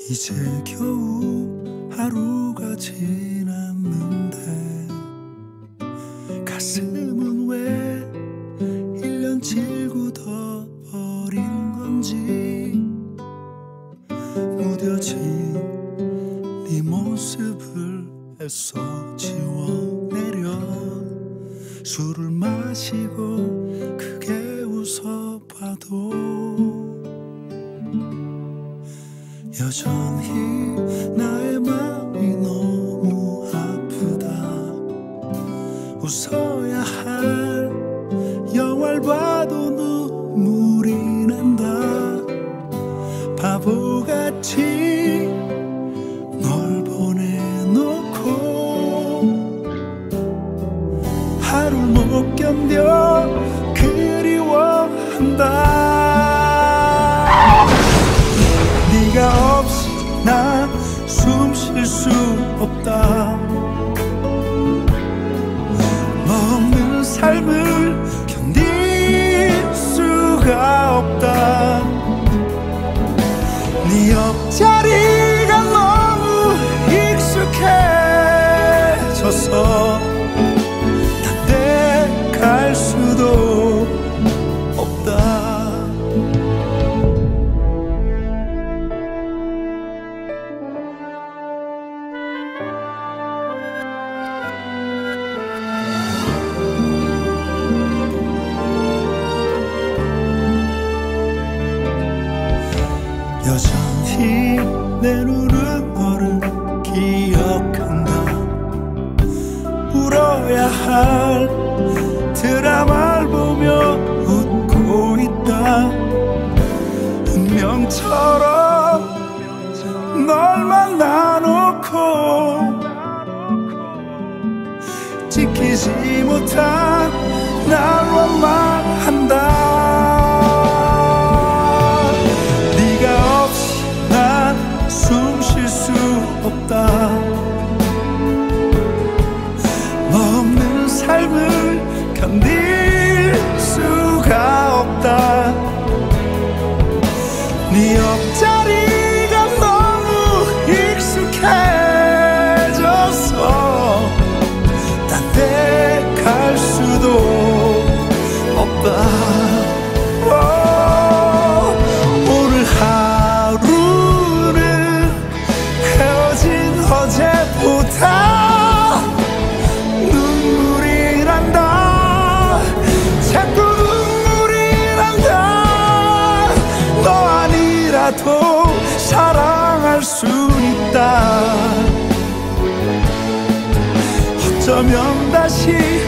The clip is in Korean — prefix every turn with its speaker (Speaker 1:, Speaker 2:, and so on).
Speaker 1: 이제 겨우 하루가 지났는데 가슴은 왜 1년치 굳어버린 건지 무뎌진 네 모습을 애써 지워내려 술을 마시고 크게 웃어봐도 여전히 나의 마음이 너무 아프다. 웃어야 할 영화를 봐도 눈물이 난다. 바보같이 널 보내놓고 하루 못 견뎌 그리워한다. 네가 없이 난 숨 쉴 수 없다. 너 없는 삶을 견딜 수가 없다. 네 옆자리가 너무 익숙해져서 딴 데 갈 수도 없다. 여전히 내 눈은 너를 기억한다. 울어야 할 드라마를 보며 웃고 있다. 운명처럼 널 만나놓고 지키지 못한 날 원망한다. 숨 쉴 수 없다. 너 없는 삶을 견딜 수가 없다. 네 옆자리가 너무 익숙해져서 딴 데 갈 수도 없다. 어제보다 눈물이 난다. 자꾸 눈물이 난다. 너 아니라도 사랑할 수 있다. 어쩌면 다시